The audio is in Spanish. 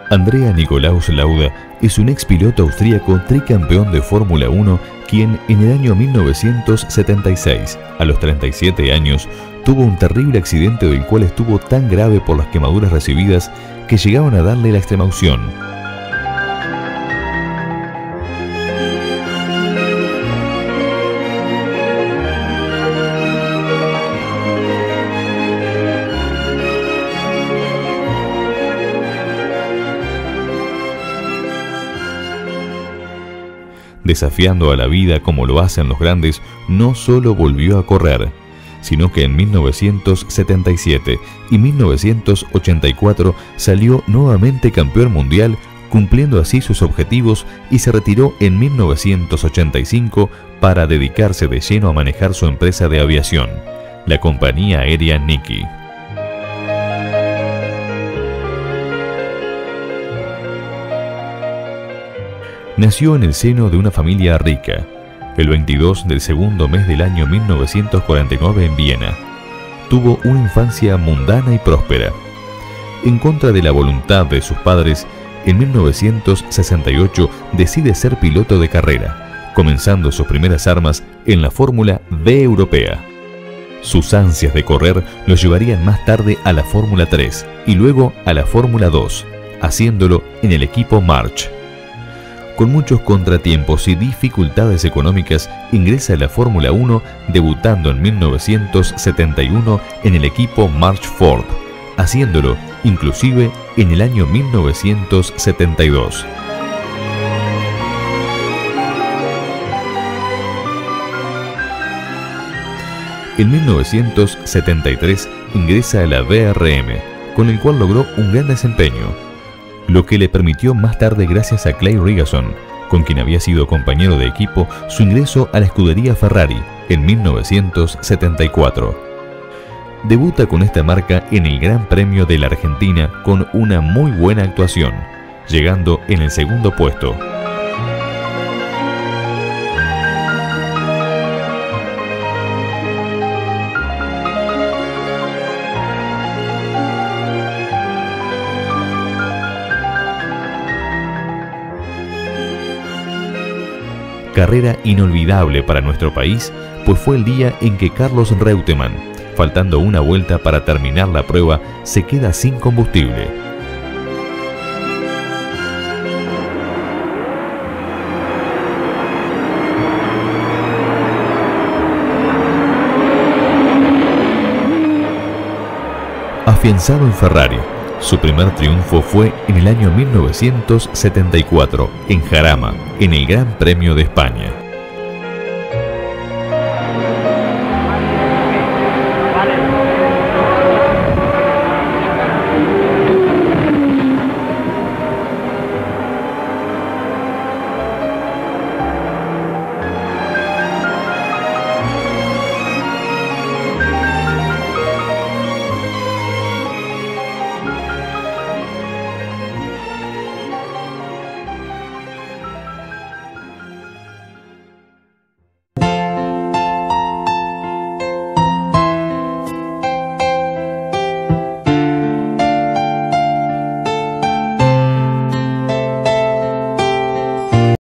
Andrea Nicolaus Lauda es un expiloto austríaco tricampeón de Fórmula 1 quien en el año 1976, a los 37 años, tuvo un terrible accidente del cual estuvo tan grave por las quemaduras recibidas que llegaron a darle la extremaunción. Desafiando a la vida como lo hacen los grandes, no solo volvió a correr, sino que en 1977 y 1984 salió nuevamente campeón mundial, cumpliendo así sus objetivos, y se retiró en 1985 para dedicarse de lleno a manejar su empresa de aviación, la compañía aérea Niki. Nació en el seno de una familia rica, el 22 del segundo mes del año 1949 en Viena. Tuvo una infancia mundana y próspera. En contra de la voluntad de sus padres, en 1968 decide ser piloto de carrera, comenzando sus primeras armas en la Fórmula B europea. Sus ansias de correr lo llevarían más tarde a la Fórmula 3 y luego a la Fórmula 2, haciéndolo en el equipo March. Con muchos contratiempos y dificultades económicas, ingresa a la Fórmula 1, debutando en 1971 en el equipo March Ford, haciéndolo inclusive en el año 1972. En 1973 ingresa a la BRM, con el cual logró un gran desempeño, lo que le permitió más tarde, gracias a Clay Regason, con quien había sido compañero de equipo, su ingreso a la escudería Ferrari en 1974. Debuta con esta marca en el Gran Premio de la Argentina con una muy buena actuación, llegando en el segundo puesto. Carrera inolvidable para nuestro país, pues fue el día en que Carlos Reutemann, faltando una vuelta para terminar la prueba, se queda sin combustible. Afianzado en Ferrari, su primer triunfo fue en el año 1974 en Jarama, en el Gran Premio de España.